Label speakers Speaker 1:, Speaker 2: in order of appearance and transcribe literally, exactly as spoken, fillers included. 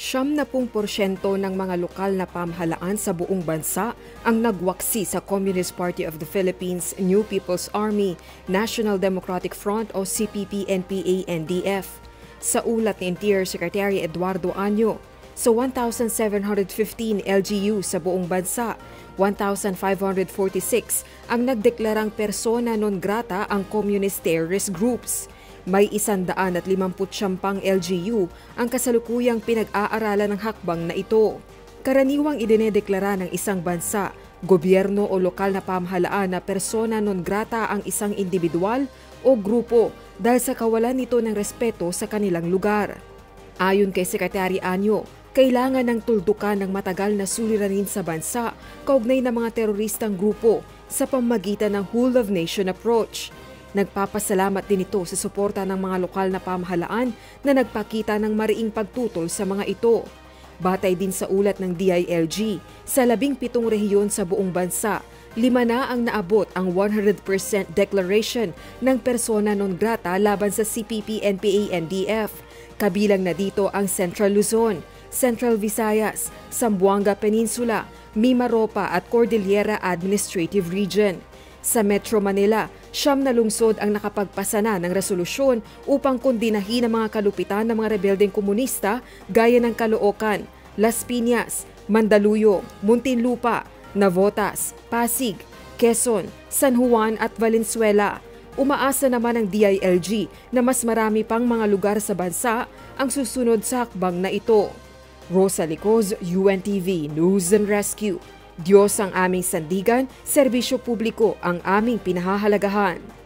Speaker 1: Siyam na pung porsyento ng mga lokal na pamahalaan sa buong bansa ang nagwaksi sa Communist Party of the Philippines, New People's Army, National Democratic Front o C P P N P A N D F. Sa ulat ni Interior Secretary Eduardo Año, sa one thousand seven hundred fifteen L G U sa buong bansa, one thousand five hundred forty-six ang nagdeklarang persona non grata ang communist terrorist groups. May isandaan at limamput siyam L G U ang kasalukuyang pinag-aaralan ng hakbang na ito. Karaniwang idinedeklara ng isang bansa, gobyerno o lokal na pamahalaan na persona non grata ang isang individual o grupo dahil sa kawalan nito ng respeto sa kanilang lugar. Ayon kay Secretary Año, kailangan ng tuldukan ng matagal na suliranin sa bansa kaugnay ng mga teroristang grupo sa pamamagitan ng whole-of-nation approach. Nagpapasalamat din ito sa suporta ng mga lokal na pamahalaan na nagpakita ng mariing pagtutol sa mga ito. Batay din sa ulat ng D I L G, sa labing pitong rehiyon sa buong bansa, lima na ang naabot ang one hundred percent declaration ng persona non grata laban sa C P P N P A N D F. Kabilang na dito ang Central Luzon, Central Visayas, Zamboanga Peninsula, Mimaropa at Cordillera Administrative Region. Sa Metro Manila, siyam na lungsod ang nakapagpasa na ng resolusyon upang kondinahin ang mga kalupitan ng mga rebeldeng komunista gaya ng Caloocan, Las Piñas, Mandaluyong, Muntinlupa, Navotas, Pasig, Quezon, San Juan at Valenzuela. Umaasa naman ang D I L G na mas marami pang mga lugar sa bansa ang susunod sa hakbang na ito. Rosa Licoz, U N T V News and Rescue. Diyos ang aming sandigan, serbisyo publiko ang aming pinahahalagahan.